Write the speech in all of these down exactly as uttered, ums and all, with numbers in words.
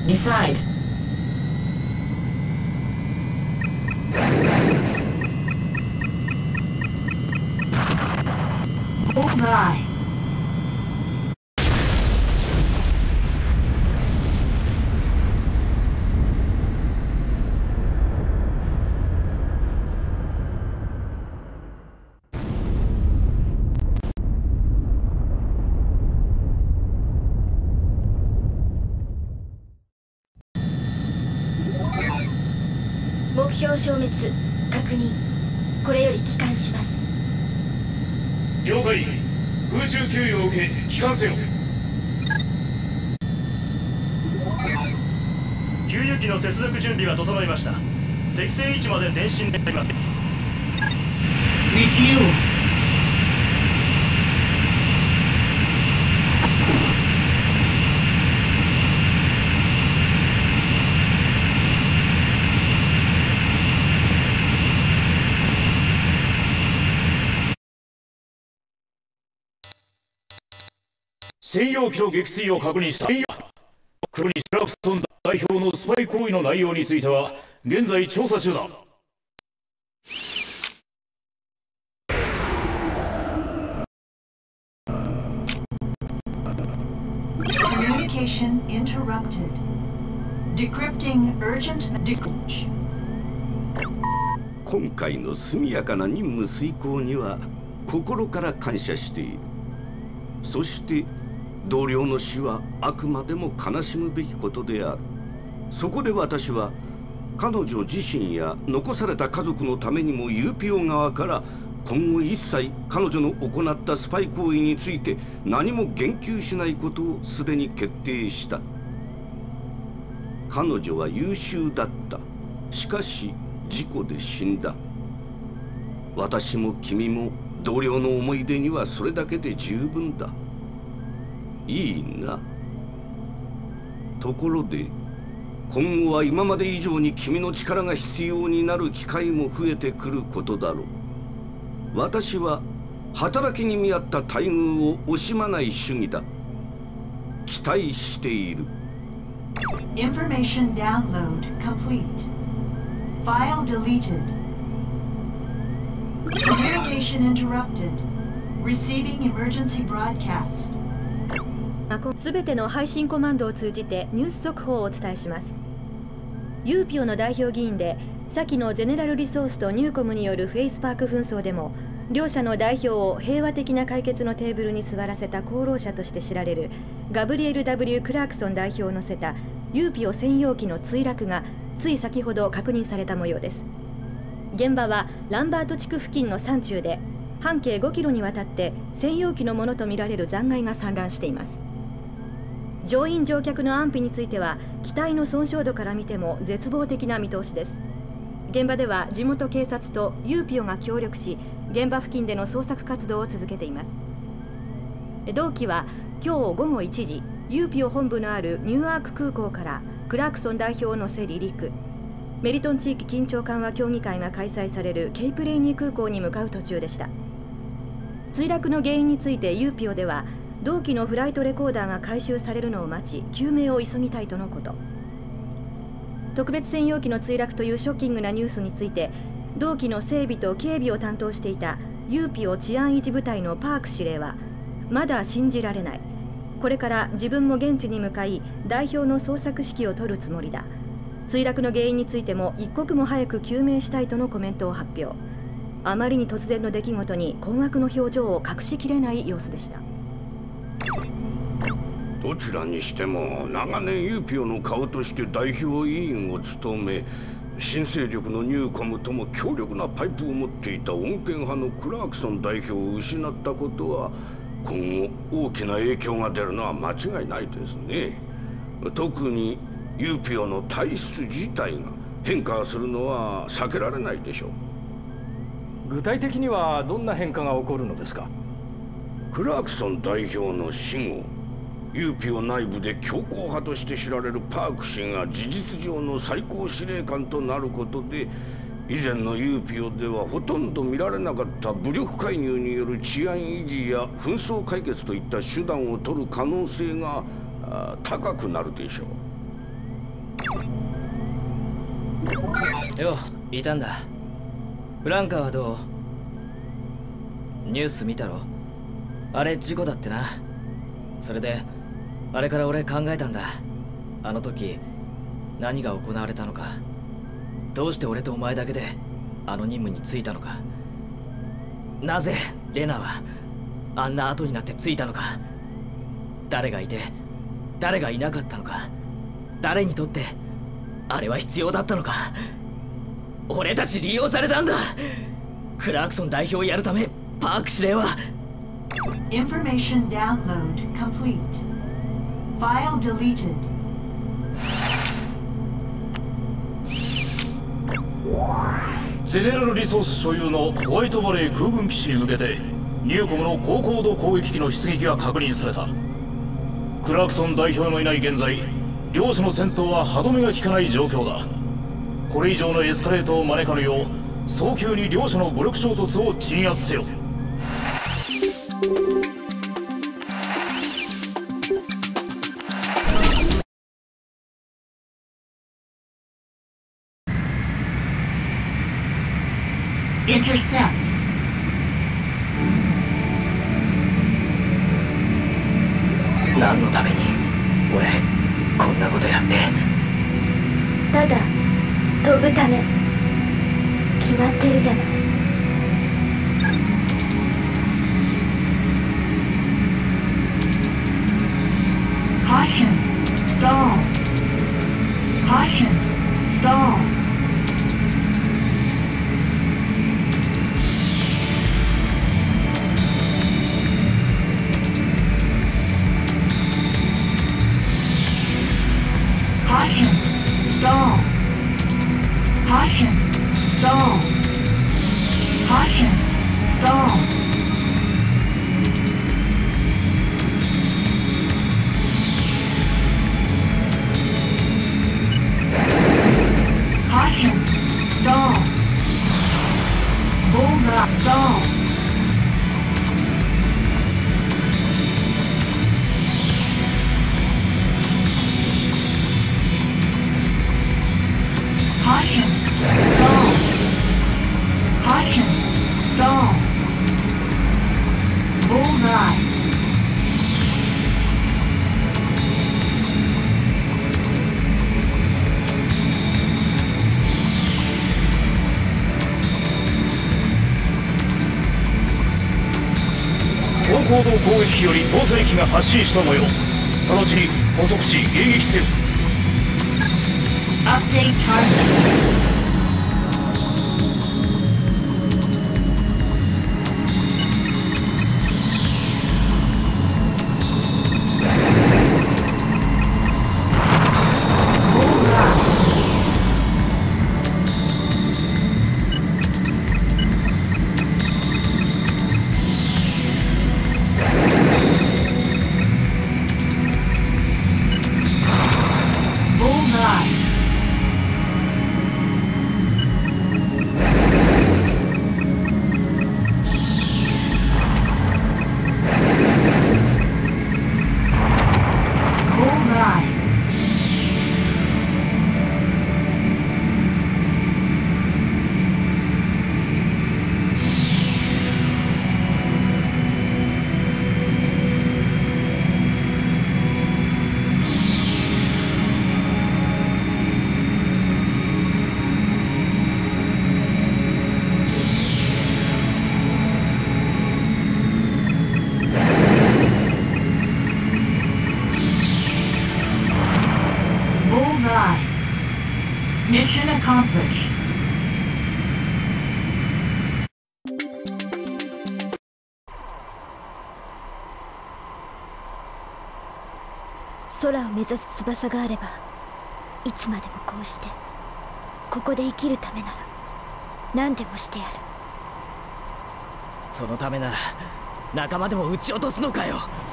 Inside. Oh my. 目標消滅確認。これより帰還します。 了解。空中給与を受け帰還せよ。給油機の接続準備が整いました。適正位置まで前進であります。 Review. 専用機の撃墜を確認した。クロニ・クラクソン代表のスパイ行為の内容については現在調査中だ。 Communication interrupted. Decrypting urgent message. 今回の速やかな任務遂行には心から感謝している。そして同僚の死はあくまでも悲しむべきことである。そこで私は彼女自身や残された家族のためにも ユーピーオー 側から今後一切彼女の行ったスパイ行為について何も言及しないことをすでに決定した。彼女は優秀だった。しかし事故で死んだ。私も君も同僚の思い出にはそれだけで十分だ。いいな。ところで今後は今まで以上に君の力が必要になる機会も増えてくることだろう。私は働きに見合った待遇を惜しまない主義だ。期待している。 Information download complete. File deleted. Communication interrupted. Receiving emergency broadcast. すべての配信コマンドを通じてニュース速報をお伝えします。ユーピオの代表議員で先のゼネラルリソースとニューコムによるフェイスパーク紛争でも両者の代表を平和的な解決のテーブルに座らせた功労者として知られるガブリエル・ ダブリュー・クラークソン代表を乗せたユーピオ専用機の墜落がつい先ほど確認された模様です。現場はランバート地区付近の山中で半径ごキロにわたって専用機のものとみられる残骸が散乱しています。乗員乗客の安否については機体の損傷度から見ても絶望的な見通しです。現場では地元警察とユーピオが協力し現場付近での捜索活動を続けています。同機は今日ごごいちじユーピオ本部のあるニューアーク空港からクラークソン代表を乗せ離陸、メリトン地域緊張緩和協議会が開催されるケイプレイニー空港に向かう途中でした。墜落の原因についてユーピオでは同機のフライトレコーダーが回収されるのを待ち究明を急ぎたいとのこと。特別専用機の墜落というショッキングなニュースについて同機の整備と警備を担当していたユーピオ治安維持部隊のパーク司令はまだ信じられない、これから自分も現地に向かい代表の捜索指揮を取るつもりだ、墜落の原因についても一刻も早く究明したいとのコメントを発表。あまりに突然の出来事に困惑の表情を隠しきれない様子でした。 どちらにしても長年ユーピオの顔として代表委員を務め、新勢力のニューコムとも強力なパイプを持っていた穏健派のクラークソン代表を失ったことは今後大きな影響が出るのは間違いないですね。特にユーピオの体質自体が変化するのは避けられないでしょう。 具体的にはどんな変化が起こるのですか？ クラークソン代表の死後、ユーピオ内部で強硬派として知られるパーク氏が事実上の最高司令官となることで、以前のユーピオではほとんど見られなかった武力介入による治安維持や紛争解決といった手段を取る可能性が高くなるでしょう。 よ、いたんだ。フランカーはどう？ニュース見たろ？あれ事故だってな。それであれから俺考えたんだ。あの時何が行われたのか、どうして俺とお前だけであの任務に就いたのか、なぜレナはあんな後になって着いたのか、誰がいて誰がいなかったのか、誰にとってあれは必要だったのか。俺たち利用されたんだ。クラークソン代表をやるためパーク司令は。 Information download complete. File deleted. ゼネラルリソース所有のホワイトバレー空軍基地に向けてニューコムの高高度攻撃機の出撃が確認された。クラークソン代表のいない現在、両者の戦闘は歯止めが効かない状況だ。これ以上のエスカレートを招かぬよう早急に両者の武力衝突を鎮圧せよ。 Intercept. 何のために俺こんなことやって。 ただ飛ぶため。決まってるじゃない。 Caution. Stall. Caution. Stall. Caution. Stall. Caution. Stall. Caution. Stall. Caution. Stall. Bullseye. Stall. Caution. Stall. Caution. Stall. Bullseye. 高高度攻撃機より搭載機が発進した模様。直ちに捕捉し迎撃せよ。 Update target. Mission accomplished. 空を目指す翼があればいつまでもこうしてここで生きるためなら何でもしてやる。 そのためなら仲間でも撃ち落とすのかよ。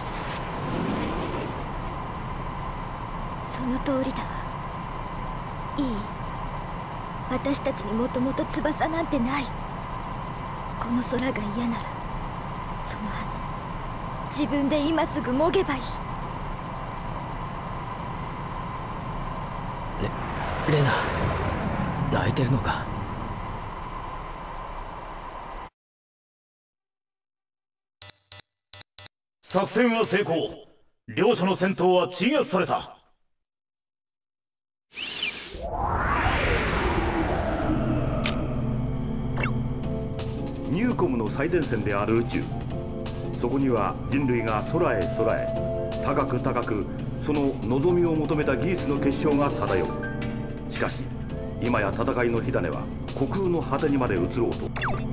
その通りだわ。いい？私たちにもともと翼なんてない。この空が嫌ならその羽自分で今すぐもげばいい。 レレナ、泣いてるのか？ 作戦は成功。両者の戦闘は鎮圧された。 ニューコムの最前線である宇宙、そこには人類が空へ空へ高く高くその望みを求めた技術の結晶が漂う。しかし今や戦いの火種は虚空の果てにまで移ろうと。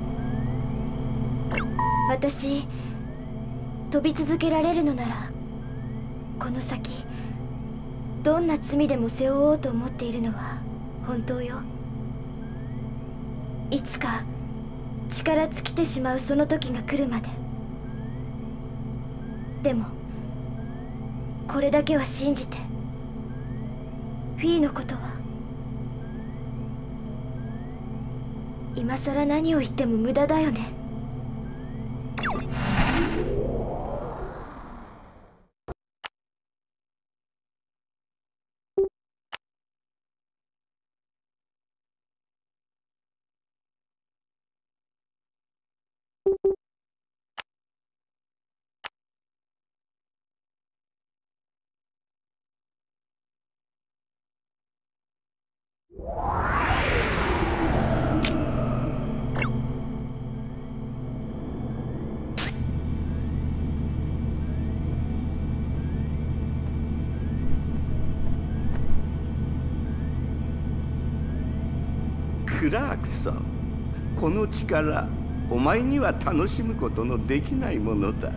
私飛び続けられるのならこの先どんな罪でも背負おうと思っているのは本当よ。いつか力尽きてしまうその時が来るまで。でもこれだけは信じて、フィーのことは今さら何を言っても無駄だよね。 クラークソン、この力、お前には楽しむことのできないものだ。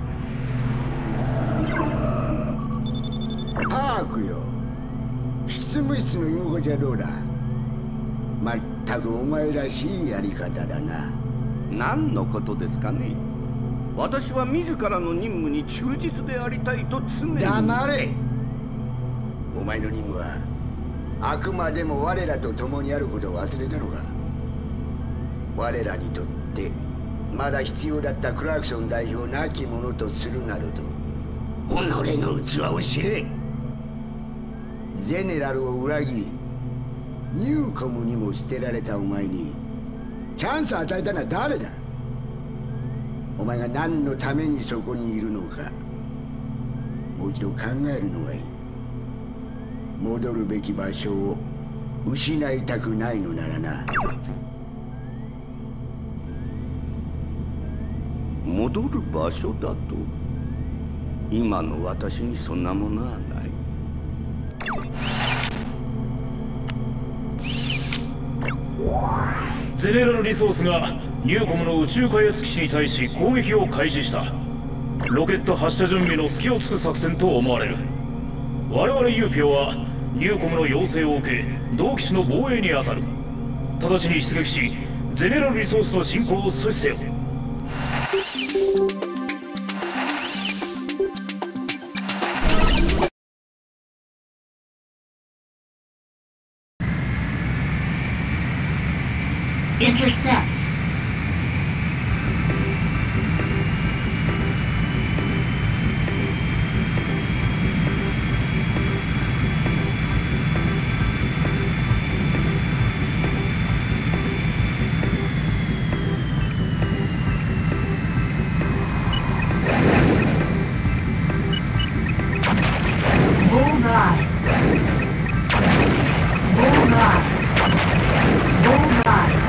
タークよ、執務室の居心地はどうだ？まったくお前らしいやり方だな。 何のことですかね。私は自らの任務に忠実でありたいと常に。 黙れ。お前の任務はあくまでも我らと共にあることを忘れたのか。我らにとってまだ必要だったクラークソン代表なきものとするなどと己の器を知れ。ゼネラルを裏切りニューコムにも捨てられたお前にチャンスを与えたのは誰だ？お前が何のためにそこにいるのかもう一度考えるのがいい。戻るべき場所を失いたくないのならな。 戻る場所だと？今の私にそんなものはない。 ゼネラルリソースがニューコムの宇宙開発基地に対し攻撃を開始した。ロケット発射準備の隙を突く作戦と思われる。我々ユーピオはニューコムの要請を受け同基地の防衛に当たる。直ちに出撃しゼネラルリソースの進行を阻止せよ。 Intercept. Bullseye. Bullseye. Bullseye.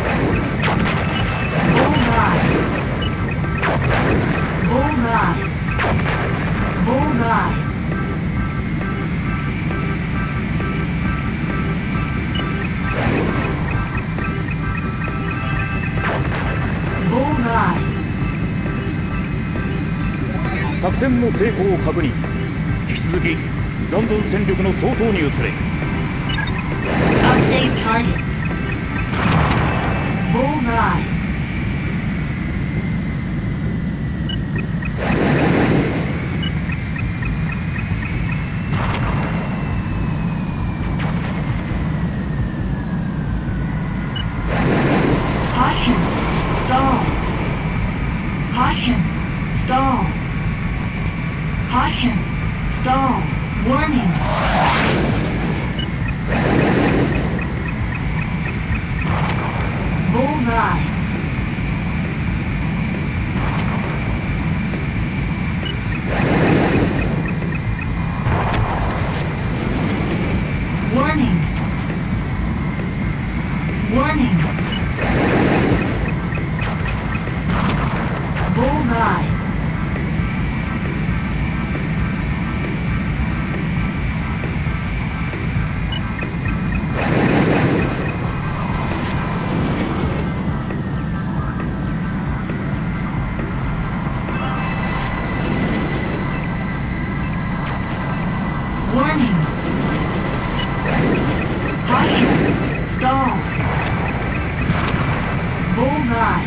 Bullseye. Bullseye. Bullseye. 作戦の成功を確認。引き続きロンドン戦力の総投入すれ。 Update target. Bullseye. Caution. Stall. Caution. Stall. Caution. Stall. Warning. Warning. Caution. Stall. Bullseye.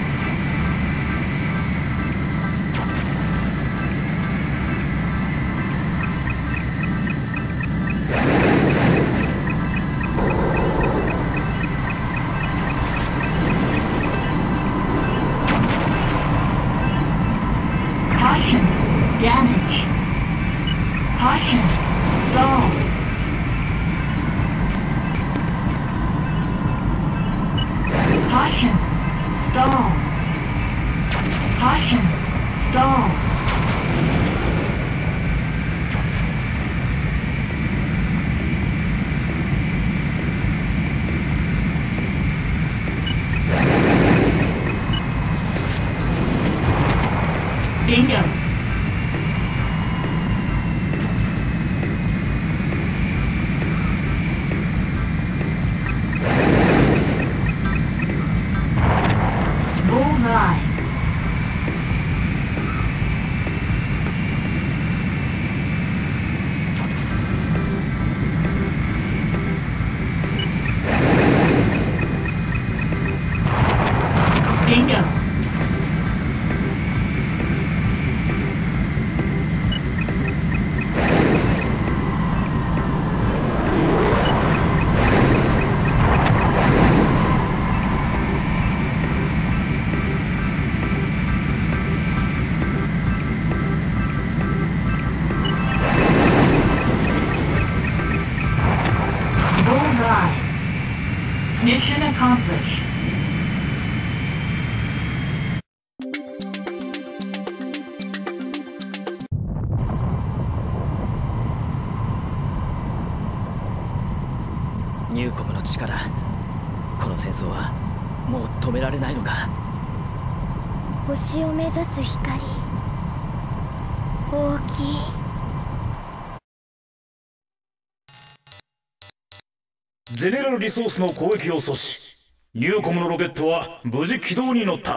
Caution. Damage. Caution. Stall. Caution. Stall. Caution. Stall. Bingo. Bullseye. Bingo. Bullseye. Mission accomplished. ニューコムの力、この戦争はもう止められないのか。 星を目指す光、大きい。 ゼネラルリソースの攻撃を阻止。ニューコムのロケットは無事軌道に乗った。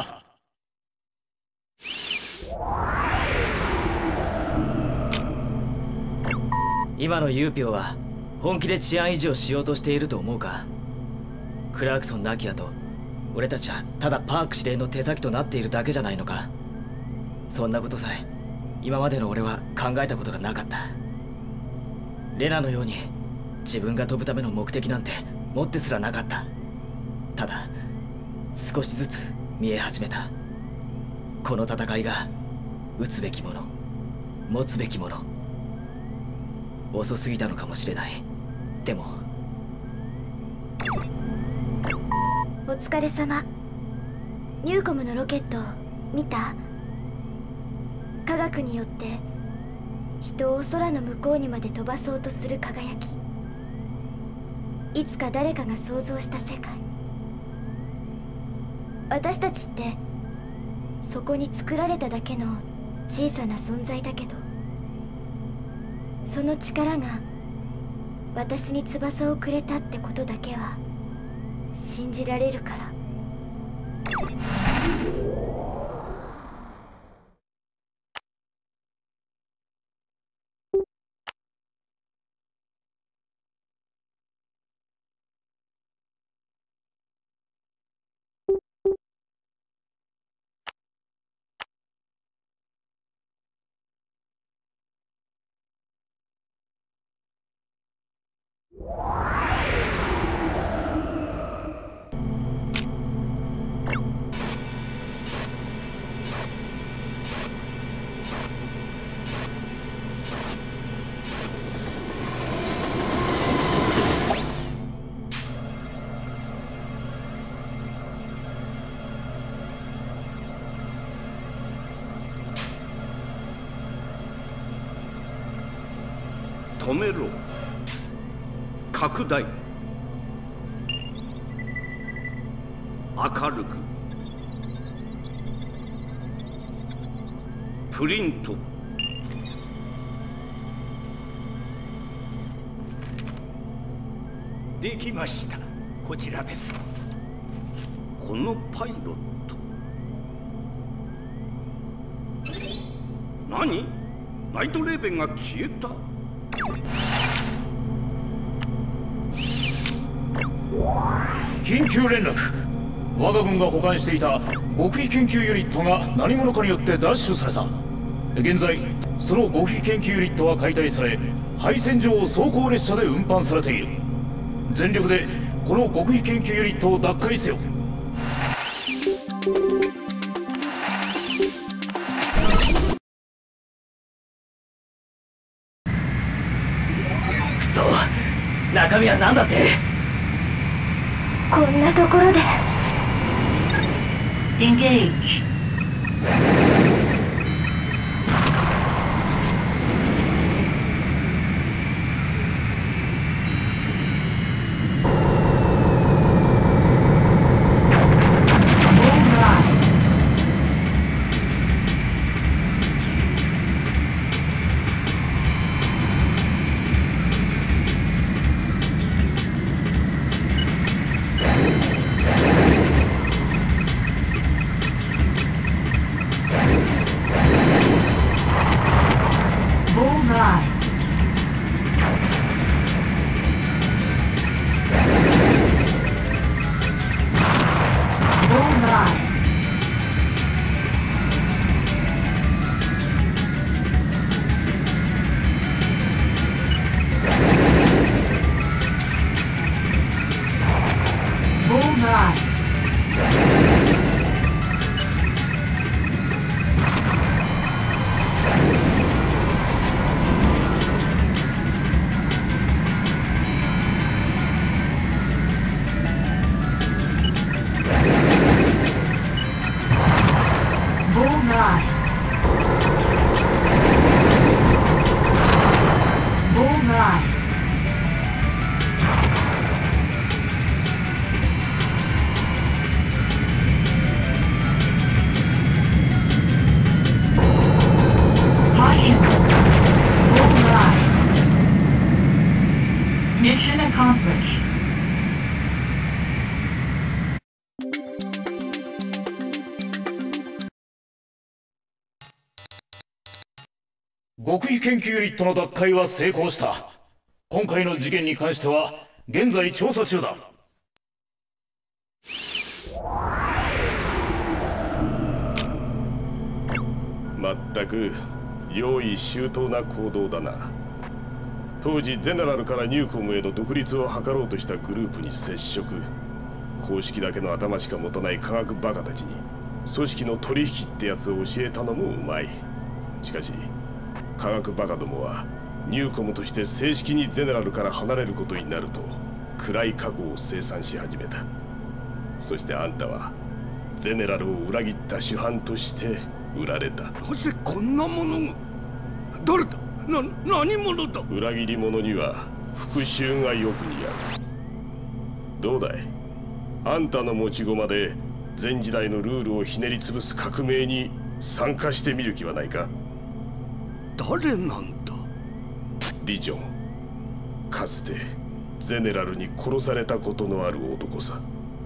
今のユーピョは本気で治安維持をしようとしていると思うか。クラークソン亡き後、俺たちはただパーク司令の手先となっているだけじゃないのか。そんなことさえ今までの俺は考えたことがなかった。レナのように自分が飛ぶための目的なんて持ってすらなかった。ただ少しずつ見え始めた。この戦いが撃つべきもの、持つべきもの。遅すぎたのかもしれない。でもお疲れ様。ニューコムのロケット見た？科学によって人を空の向こうにまで飛ばそうとする輝き。いつか誰かが想像した世界。私たちってそこに作られただけの小さな存在だけど、その力が私に翼をくれたってことだけは信じられるから。 止めろ。拡大。明るく。プリント。 できました。こちらです。 このパイロット。何？ナイトレーベンが消えた？ 緊急連絡。我が軍が保管していた極秘研究ユニットが何者かによって奪取された。現在その極秘研究ユニットは解体され、配線上を走行列車で運搬されている。全力でこの極秘研究ユニットを奪回せよ。 と中身は何だって。 こんなところで。 Engage. Mission accomplished. 極秘研究ユニットの奪回は成功した。今回の事件に関しては現在調査中だ。 まったく用意周到な行動だな。当時ゼネラルからニューコムへの独立を図ろうとしたグループに接触。公式だけの頭しか持たない科学バカたちに組織の取引ってやつを教えたのもうまい。しかし科学バカどもはニューコムとして正式にゼネラルから離れることになると暗い過去を清算し始めた。そしてあんたはゼネラルを裏切った主犯として売られた。 なぜこんなものが。誰だ。な、何者だ。 裏切り者には復讐がよく似合う。どうだい、あんたの持ち駒で前時代のルールをひねり潰す革命に参加してみる気はないか。 誰なんだ。 リジョン。かつてゼネラルに殺されたことのある男さ。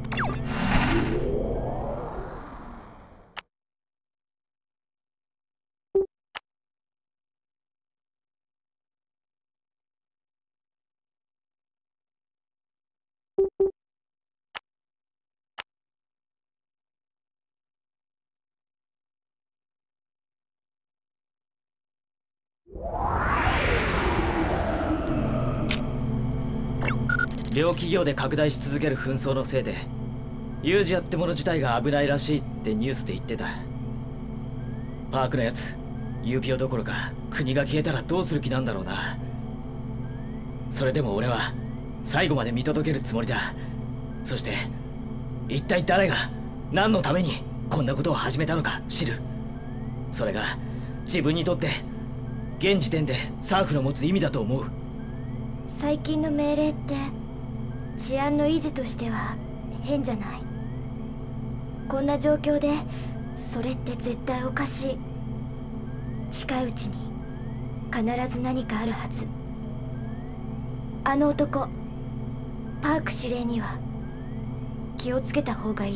両企業で拡大し続ける紛争のせいでユージアってもの自体が危ないらしいってニュースで言ってた。パークのやつユーピオどころか国が消えたらどうする気なんだろうな。それでも俺は最後まで見届けるつもりだ。そして一体誰が何のためにこんなことを始めたのか知る。それが自分にとって現時点でサーフの持つ意味だと思う。 最近の命令って治安の維持としては変じゃない。こんな状況でそれって絶対おかしい。近いうちに必ず何かあるはず。あの男パーク司令には気をつけた方がいい。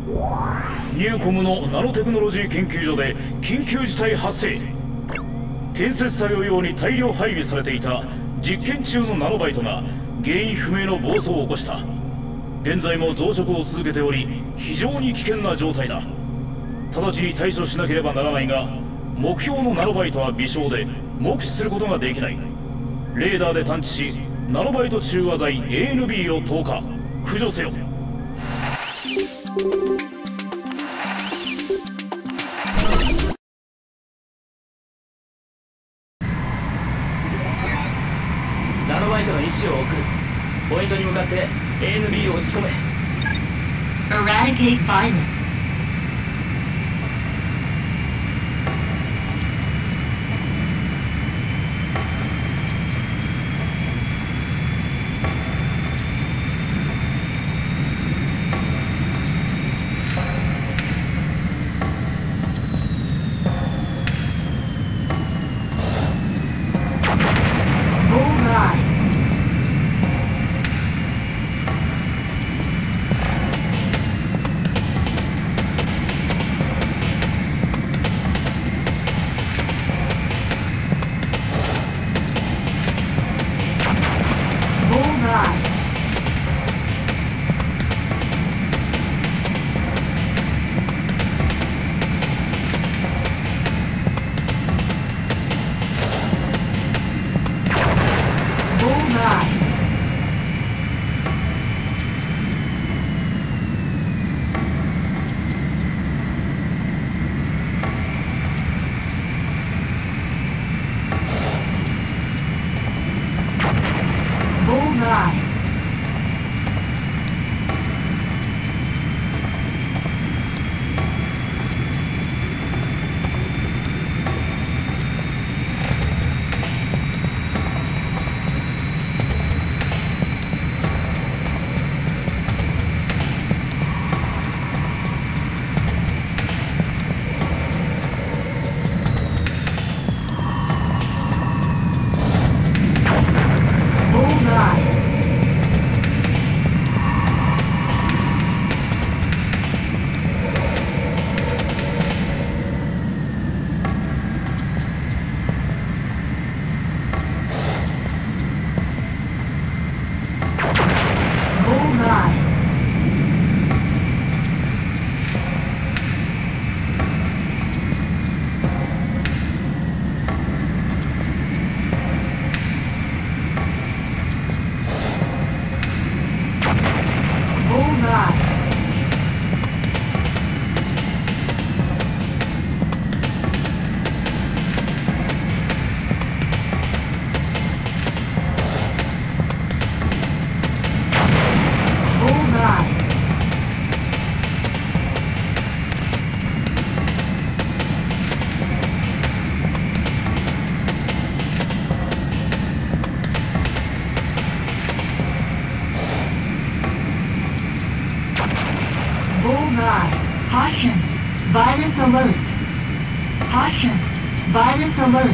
ニューコムのナノテクノロジー研究所で緊急事態発生。 建設作業用に大量配備されていた実験中のナノバイトが原因不明の暴走を起こした。現在も増殖を続けており、非常に危険な状態だ。直ちに対処しなければならないが、目標のナノバイトは微小で目視することができない。レーダーで探知し、ナノバイト中和剤 エーエヌビー を投下、駆除せよ。 ナノバイトの位置を送る。ポイントに向かって エーエヌビー を撃ち込め。 Eradicate violence. Caution, violence alert. Caution, violence alert.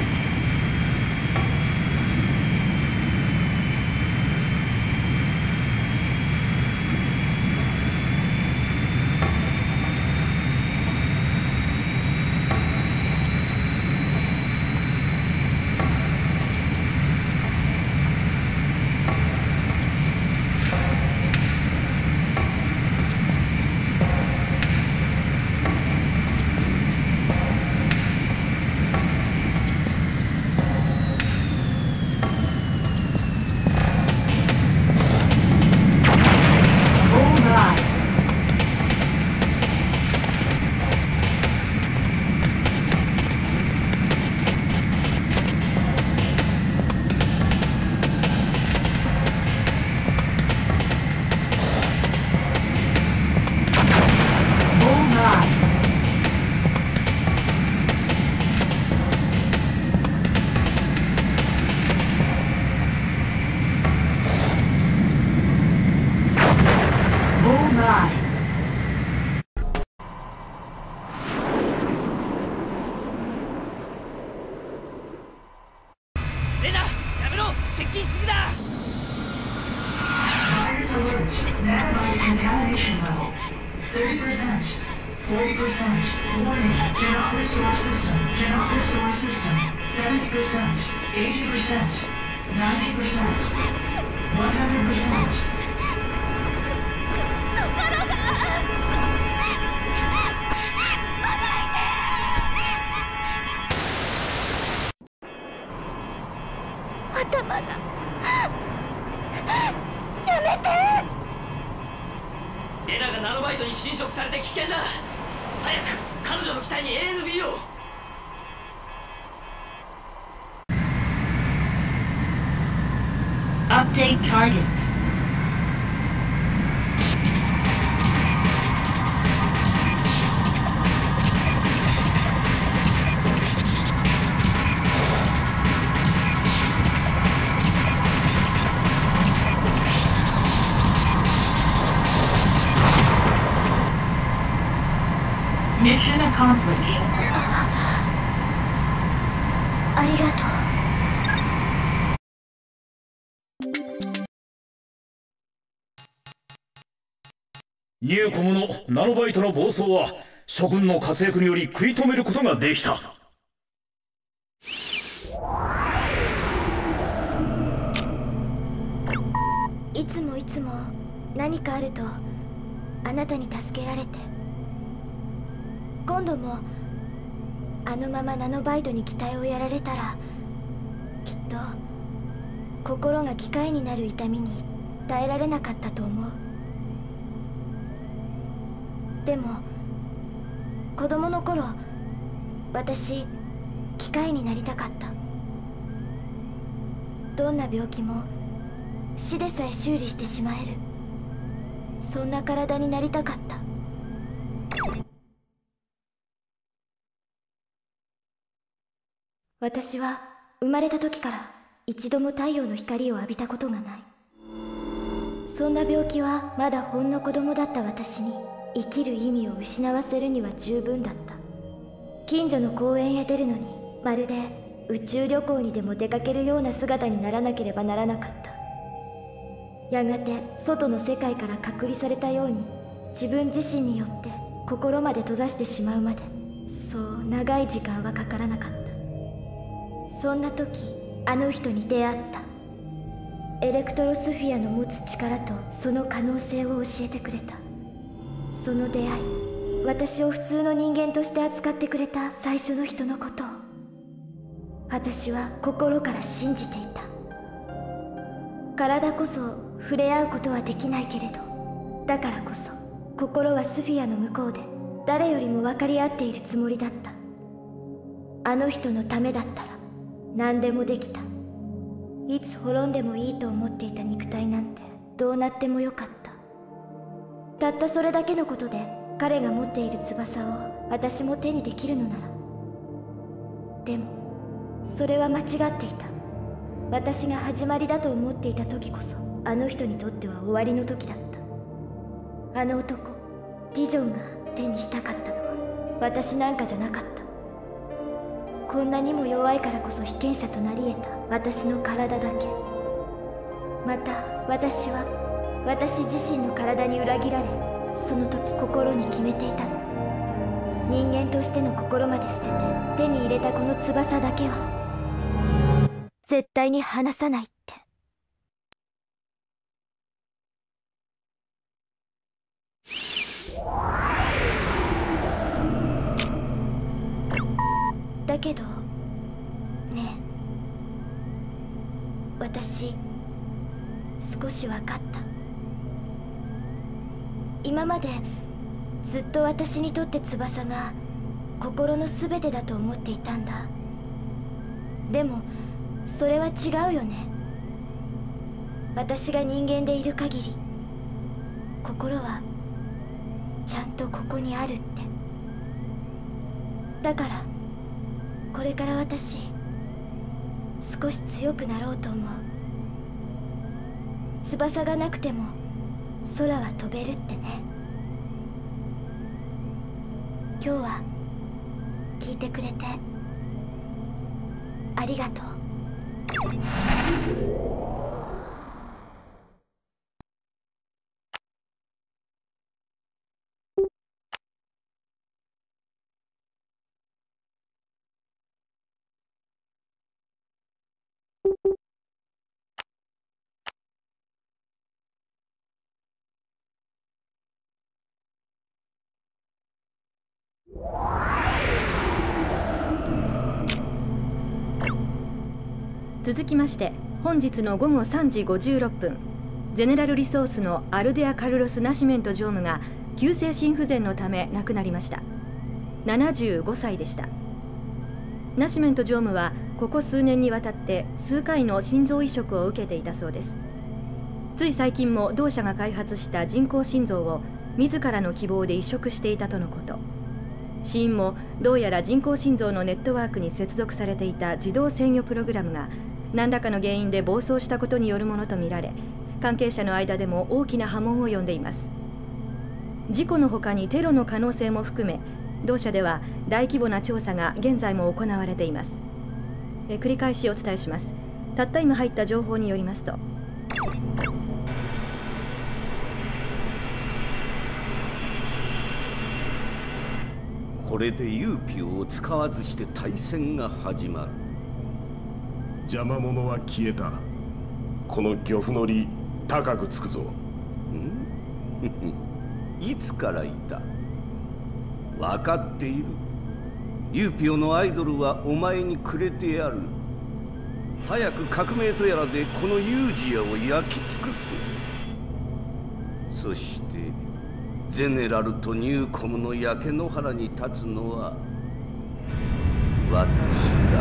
Bullseye. レナ、やめろ、接近しすぎだ。 thirty percent, forty percent, warning, cannot restore system, cannot restore system, seventy percent. eighty percent, ninety percent, one hundred percent. 頭がやめて。 エラがナノバイトに侵食されて危険だ。早く彼女の機体に エーエヌビー を。 Update target. Mission accomplished. ありがとう。 ニューコムのナノバイトの暴走は諸君の活躍により食い止めることができた。 いつもいつも何かあるとあなたに助けられて、今度もあのままナノバイトに期待をやられたら、きっと心が機械になる痛みに耐えられなかったと思う。でも子供の頃、私機械になりたかった。どんな病気も死でさえ修理してしまえる、そんな体になりたかった。私は生まれた時から一度も太陽の光を浴びたことがない。そんな病気はまだほんの子供だった私に生きる意味を失わせるには十分だった。近所の公園へ出るのにまるで宇宙旅行にでも出かけるような姿にならなければならなかった。やがて外の世界から隔離されたように、自分自身によって心まで閉ざしてしまうまで、そう長い時間はかからなかった。そんな時、あの人に出会った。エレクトロスフィアの持つ力とその可能性を教えてくれた。その出会い、私を普通の人間として扱ってくれた最初の人のことを、私は心から信じていた。体こそ触れ合うことはできないけれど、だからこそ心はスフィアの向こうで誰よりも分かり合っているつもりだった。あの人のためだったら何でもできた。いつ滅んでもいいと思っていた肉体なんてどうなってもよかった。たったそれだけのことで彼が持っている翼を私も手にできるのなら。でもそれは間違っていた。私が始まりだと思っていた時こそ、あの人にとっては終わりの時だった。あの男、ディジョンが手にしたかったのは私なんかじゃなかった。こんなにも弱いからこそ被験者となり得た私の体だけ。また私は私自身の体に裏切られ、その時心に決めていたの。人間としての心まで捨てて手に入れたこの翼だけは絶対に離さないって。だけどねえ、私少し分かった。今までずっと私にとって翼が心の全てだと思っていたんだ。でもそれは違うよね。私が人間でいる限り、心はちゃんとここにあるって。だからこれから私少し強くなろうと思う。翼がなくても空は飛べるってね。今日は聞いてくれてありがとう。 続きまして本日のごごさんじごじゅうろっぷん、ゼネラルリソースのアルデア・カルロス・ナシメント常務が急性心不全のため亡くなりました。ななじゅうごさいでした。ナシメント常務はここ数年にわたって数回の心臓移植を受けていたそうです。つい最近も同社が開発した人工心臓を自らの希望で移植していたとのこと。死因もどうやら人工心臓のネットワークに接続されていた自動制御プログラムが何らかの原因で暴走したことによるものとみられ、関係者の間でも大きな波紋を呼んでいます。事故の他にテロの可能性も含め、同社では大規模な調査が現在も行われています。え繰り返しお伝えします。たった今入った情報によりますと、 これでユーピオを使わずして対戦が始まる。 邪魔者は消えた。この漁夫の利高くつくぞ。 んいつからいた？分かっている。ユーピオのアイドルはお前にくれてやる。早く革命とやらでこのユージアを焼き尽くせ。そしてゼネラルとニューコムの焼け野原に立つのは私だ。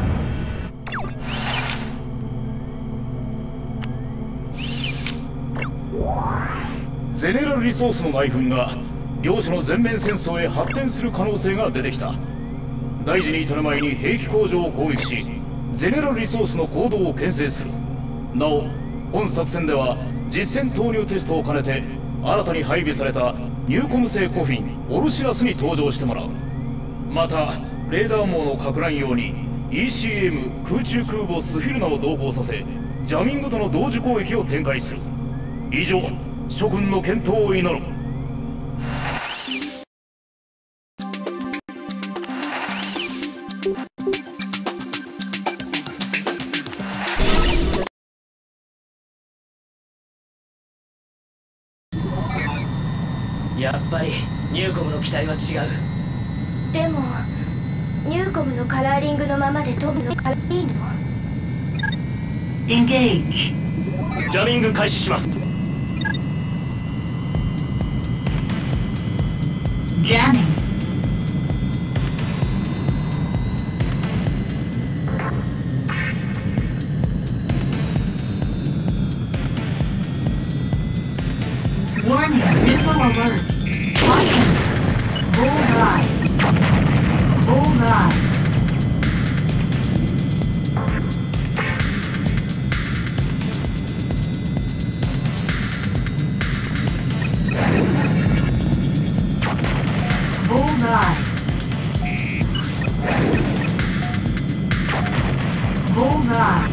ゼネラルリソースの内紛が両者の全面戦争へ発展する可能性が出てきた。大事に至る前に兵器工場を攻撃し、ゼネラルリソースの行動を牽制する。なお本作戦では実戦投入テストを兼ねて新たに配備されたニューコム製コフィンオルシラスに登場してもらう。またレーダー網のか乱用に イーシーエム 空中空母スフィルナを同行させ、ジャミングとの同時攻撃を展開する。以上、諸君の健闘を祈る。 やっぱりニューコムの機体は違う。 でもニューコムのカラーリングのままで飛ぶのからいいの？ Engage。 ジャミング開始します。 Jamming。 Warning, missile alert. Caution. Bullseye. Bullseye. Bullseye. Bullseye. .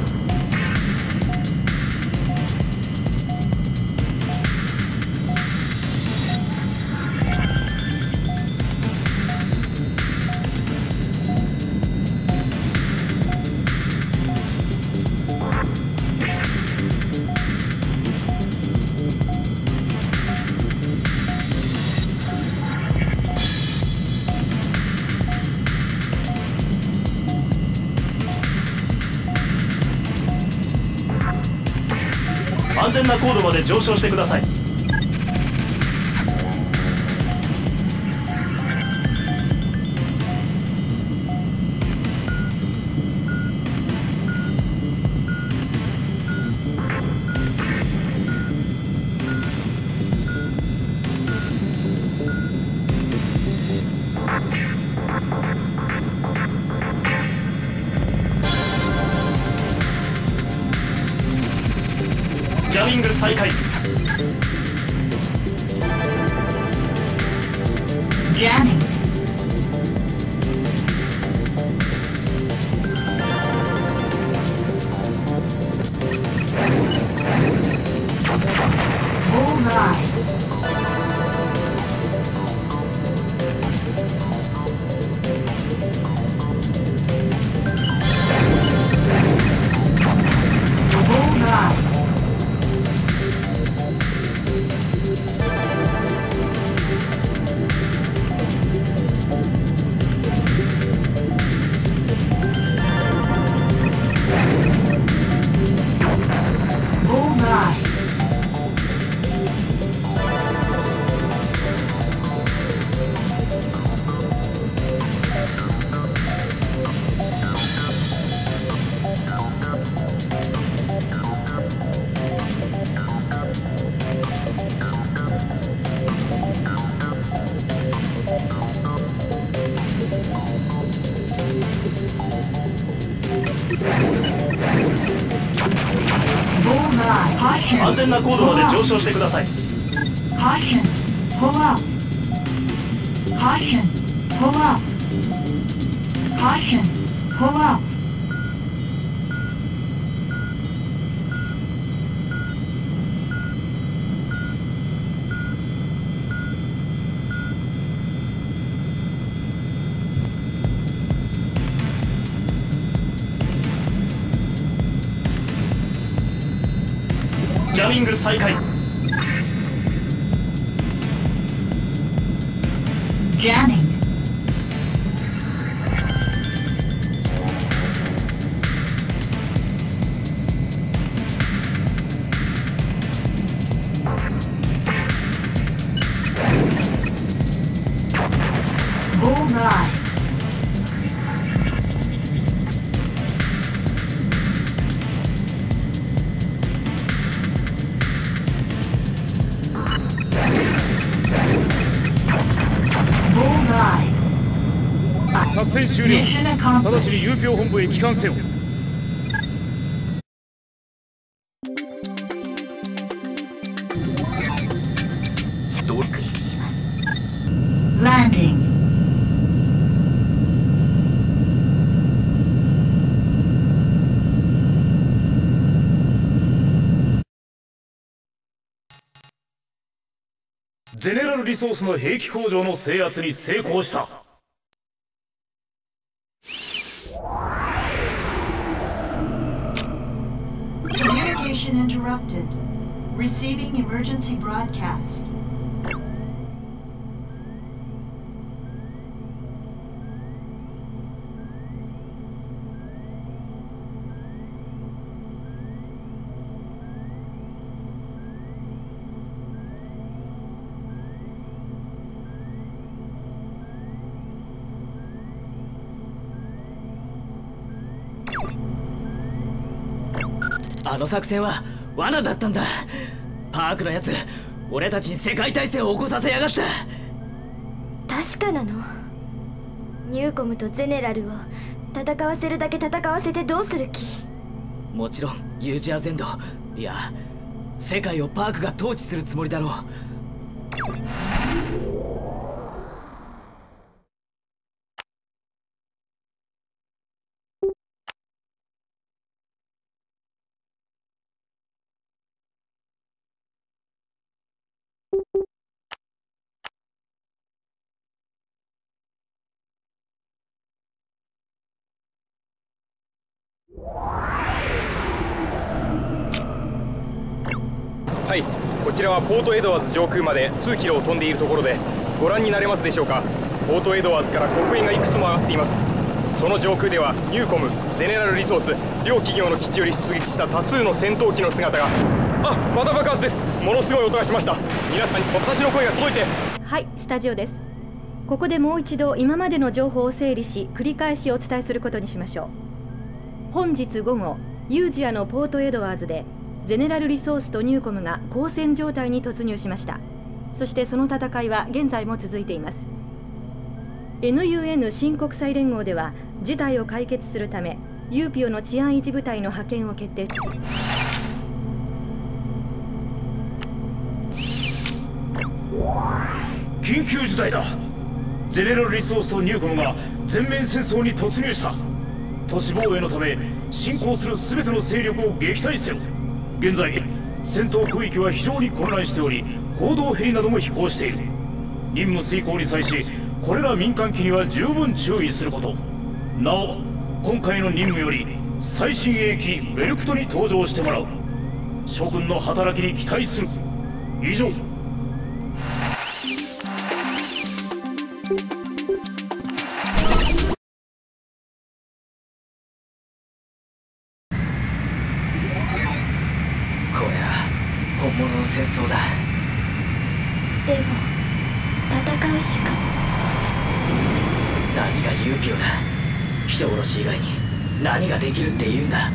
安全な高度まで上昇してください。ジャミング再開。 Jamming。 Bullseye。 Bullseye。 安全な高度まで上昇してください。 Caution, pull up. Caution, pull up. Caution, pull up. Jamming 再開。 Jamming. Bullseye. Bullseye. 作戦終了。 Mission 直ち accomplished. に郵票本部へ帰還せよ。 Landing. 「ゼネラルリソースの兵器工場の制圧に成功した。 Communication interrupted. Receiving emergency broadcast. 「あの作戦は罠だったんだ。パークのやつ、俺たちに世界大戦を起こさせやがった。」 確かなの？ニューコムとゼネラルを戦わせるだけ戦わせてどうする気？ もちろんユージア全土、いや世界をパークが統治するつもりだろう。 はい、こちらはポートエドワーズ上空まで数キロを飛んでいるところで、ご覧になれますでしょうか。ポートエドワーズから黒煙がいくつも上がっています。その上空ではニューコム、ゼネラルリソース両企業の基地より出撃した多数の戦闘機の姿が。あ、また爆発です。ものすごい音がしました。皆さんに私の声が届いて。 はい、スタジオです。ここでもう一度今までの情報を整理し、繰り返しお伝えすることにしましょう。本日午後、ユージアのポートエドワーズでゼネラルリソースとニューコムが交戦状態に突入しました。そしてその戦いは現在も続いています。 エヌユーエヌ 新国際連合では事態を解決するためユーピオの治安維持部隊の派遣を決定。 緊急事態だ。ゼネラルリソースとニューコムが全面戦争に突入した。都市防衛のため侵攻する全ての勢力を撃退せよ。現在戦闘区域は非常に混乱しており、報道兵なども飛行している。任務遂行に際しこれら民間機には十分注意すること。なお今回の任務より最新鋭機ベルクトに搭乗してもらう。諸君の働きに期待する。以上。 本物の戦争だ。 でも戦うしか。 何がユーピオだ。人殺し以外に何ができるって言うんだ。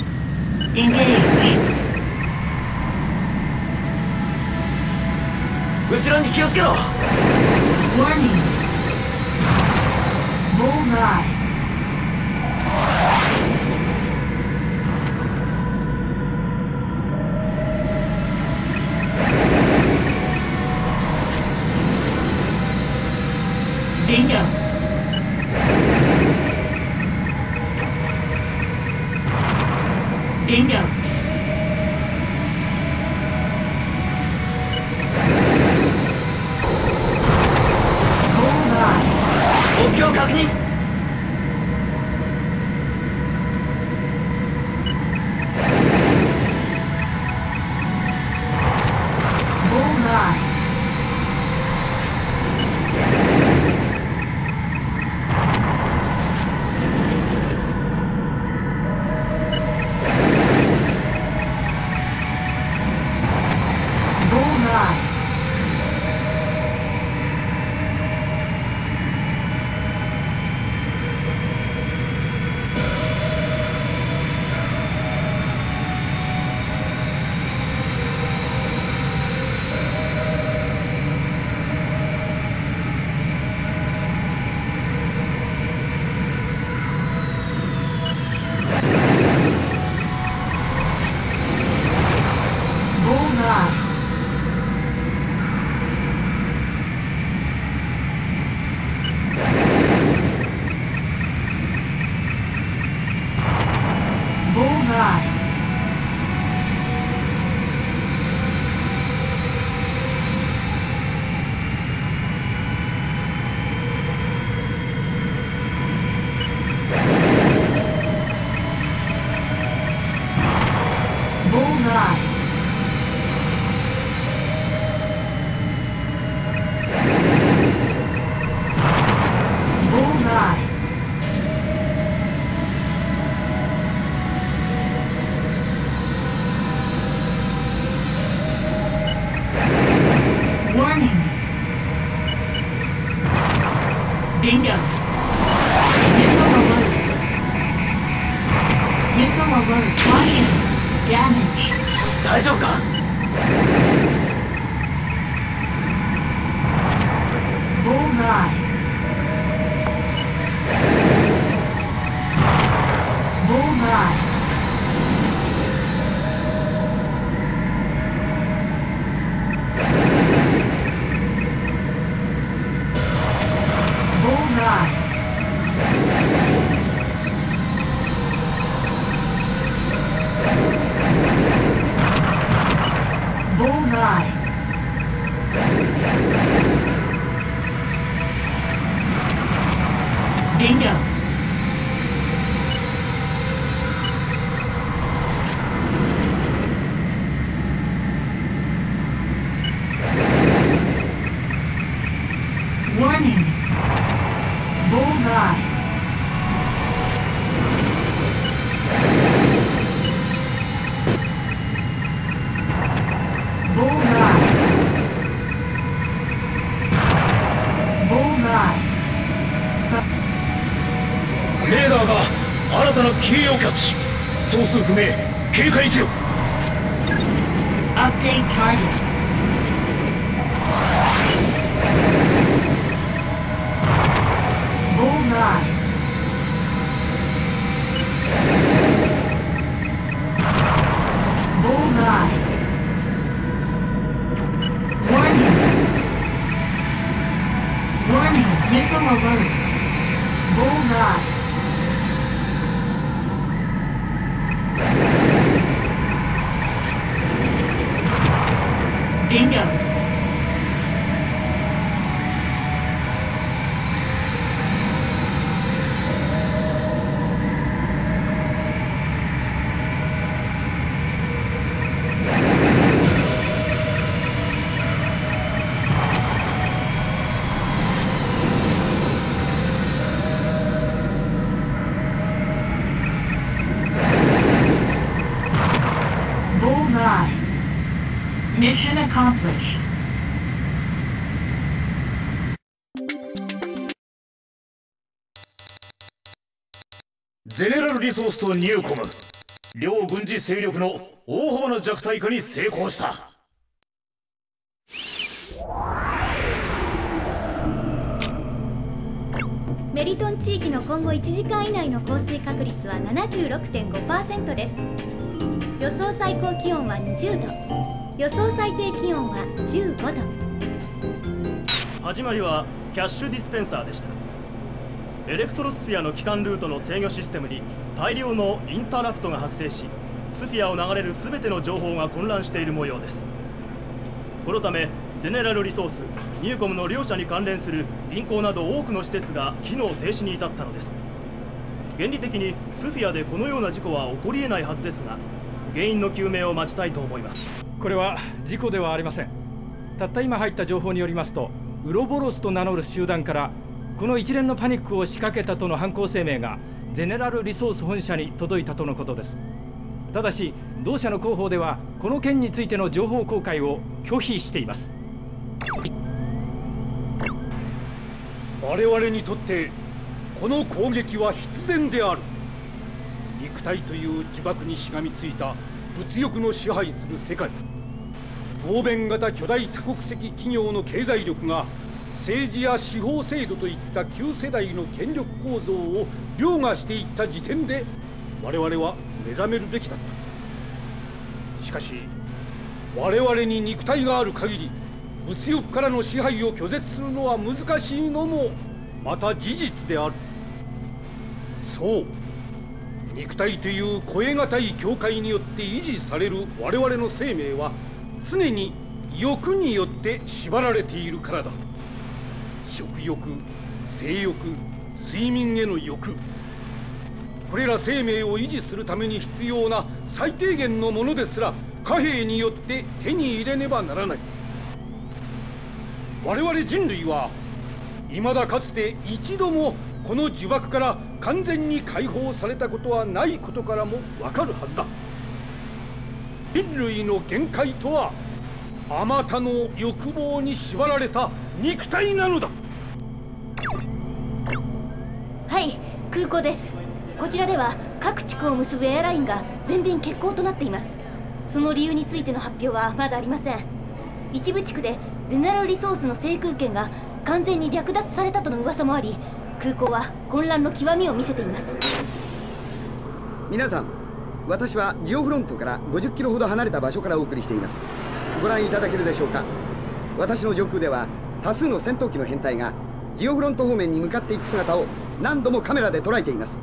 後ろに気をつけろ。 Warning. Bullseye. Bingo. Bullseye. 目標確認。 Bullseye. Bullseye. Bullseye. Bullseye. Bullseye. Bullseye. Warning. Bingo. Missile alert. Missile alert. Caution. Damage. 大丈夫か？ Bullseye. Bullseye. Bullseye. Bullseye. Bingo. Warning. Bullseye. Bullseye. Bullseye. レーダーが新たなキーをキャッチ。総数不明。警戒せよ。 Update target. Bullseye. Bullseye. Warning. Warning. Missile alert. Bullseye. Bingo. Bullseye. Mission accomplished. ゼネラルリソースとニューコム、両軍事勢力の大幅な弱体化に成功した。 メリトン地域の今後いちじかん以内の降水確率は ななじゅうろくてんごパーセント です。予想最高気温はにじゅうど、予想最低気温はじゅうごど。 始まりはキャッシュディスペンサーでした。エレクトロスフィアの帰還ルートの制御システムに大量のインタラプトが発生し、 スフィアを流れる全ての情報が混乱している模様です。このためゼネラルリソース、ニューコムの両社に関連する銀行など多くの施設が機能停止に至ったのです。原理的にスフィアでこのような事故は起こりえないはずですが、原因の究明を待ちたいと思います。 これは事故ではありません。たった今入った情報によりますと、ウロボロスと名乗る集団からこの一連のパニックを仕掛けたとの犯行声明がゼネラルリソース本社に届いたとのことです。ただし同社の広報ではこの件についての情報公開を拒否しています。 我々にとってこの攻撃は必然である。肉体という呪縛にしがみついた物欲の支配する世界、合弁型巨大多国籍企業の経済力が政治や司法制度といった旧世代の権力構造を凌駕していった時点で我々は目覚めるべきだった。しかし我々に肉体がある限り物欲からの支配を拒絶するのは難しいのもまた事実である。そう、肉体という超え難い境界によって維持される我々の生命は常に欲によって縛られているからだ。食欲、性欲、睡眠への欲、これら生命を維持するために必要な最低限のものですら貨幣によって手に入れねばならない。我々人類は未だかつて一度もこの呪縛から完全に解放されたことはないことからもわかるはずだ。人類の限界とはあまたの欲望に縛られた肉体なのだ。 はい、空港です。こちらでは各地区を結ぶエアラインが全便欠航となっています。その理由についての発表はまだありません。一部地区でゼネラルリソースの制空権が完全に略奪されたとの噂もあり、空港は混乱の極みを見せています。 皆さん、私はジオフロントからごじゅっキロほど離れた場所からお送りしています。ご覧いただけるでしょうか。私の上空では多数の戦闘機の編隊がジオフロント方面に向かっていく姿を何度もカメラで捉えています。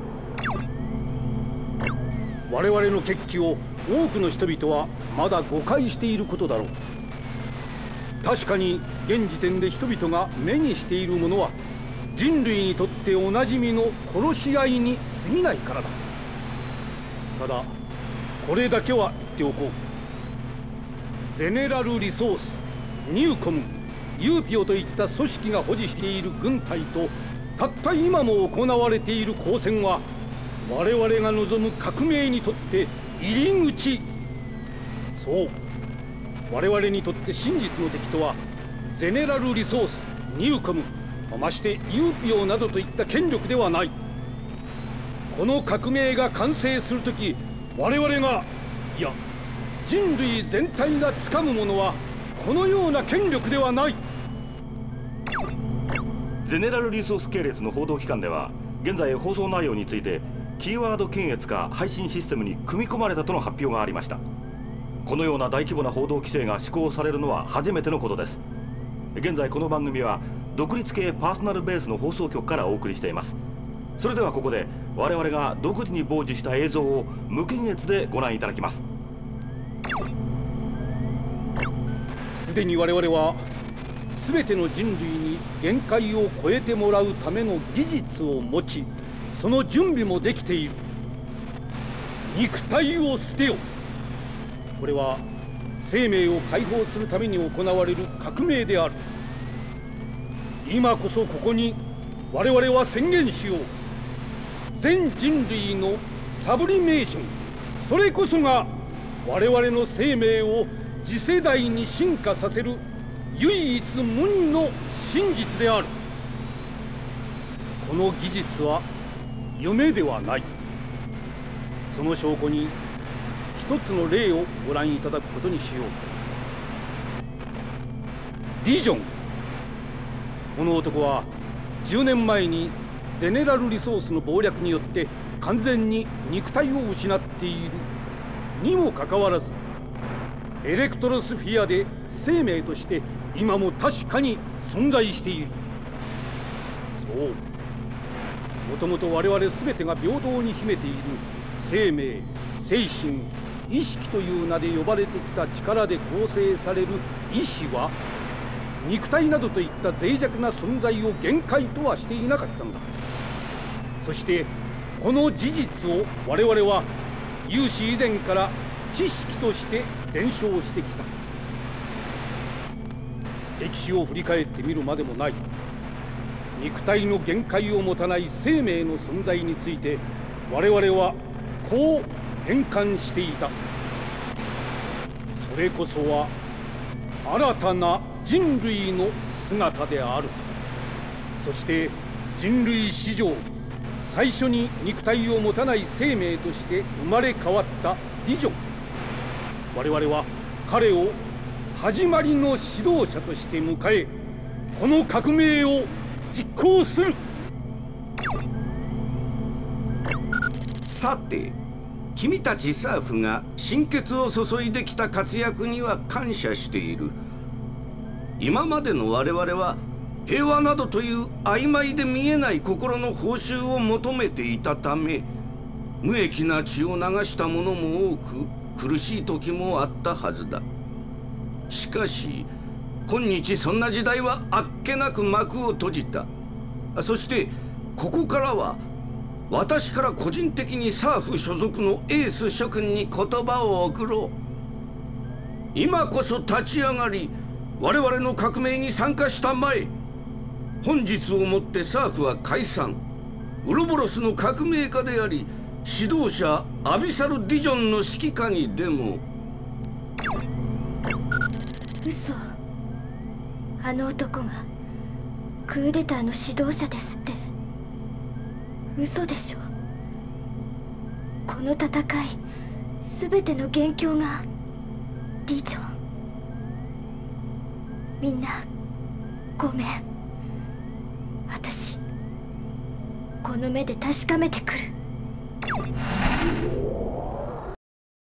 我々の決起を多くの人々はまだ誤解していることだろう。確かに現時点で人々が目にしているものは人類にとっておなじみの殺し合いに過ぎないからだ。ただこれだけは言っておこう。ゼネラルリソース、ニューコム、ユーピオといった組織が保持している軍隊とたった今も行われている交戦は我々が望む革命にとって入り口。そう、我々にとって真実の敵とはゼネラルリソース、ニューコム、ましてユーピオなどといった権力ではない。この革命が完成するとき、我々が、いや人類全体が掴むものはこのような権力ではない。 ゼネラルリソース系列の報道機関では現在放送内容についてキーワード検閲が配信システムに組み込まれたとの発表がありました。このような大規模な報道規制が施行されるのは初めてのことです。現在この番組は独立系パーソナルベースの放送局からお送りしています。それではここで我々が独自に傍受した映像を無検閲でご覧いただきます。 すでに我々は全ての人類に限界を超えてもらうための技術を持ち、その準備もできている。肉体を捨てよ。これは生命を解放するために行われる革命である。今こそここに我々は宣言しよう。全人類のサブリメーション、それこそが我々の生命を次世代に進化させる唯一無二の真実である。この技術は夢ではない。その証拠に一つの例をご覧いただくことにしよう。ディジョン。この男はじゅうねんまえにゼネラルリソースの謀略によって完全に肉体を失っているにもかかわらず、エレクトロスフィアで生命として今も確かに存在している。そう、もともと我々全てが平等に秘めている生命、 精神、意識という名で呼ばれてきた力で構成される意志は、肉体などといった脆弱な存在を限界とはしていなかったのだ。そしてこの事実を我々は有史以前から知識として伝承してきた。歴史を振り返ってみるまでもない。肉体の限界を持たない生命の存在について我々はこう変換していた。それこそは新たな人類の姿である。そして人類史上最初に肉体を持たない生命として生まれ変わったディジョン。我々は彼を始まりの指導者として迎え、この革命を実行する。 さて、君たちサーフが心血を注いできた活躍には感謝している。今までの我々は平和などという曖昧で見えない心の報酬を求めていたため、無益な血を流した者も多く苦しい時もあったはずだ。しかし今日そんな時代はあっけなく幕を閉じた。そしてここからは私から個人的にサーフ所属のエース諸君に言葉を送ろう。今こそ立ち上がり我々の革命に参加したまえ。本日をもってサーフは解散。ウロボロスの革命家であり指導者アビサル・ディジョンの指揮下にでも。 嘘。あの男がクーデターの指導者ですって。嘘でしょ。この戦い全ての元凶がディジョン。みんなごめん。私この目で確かめてくる。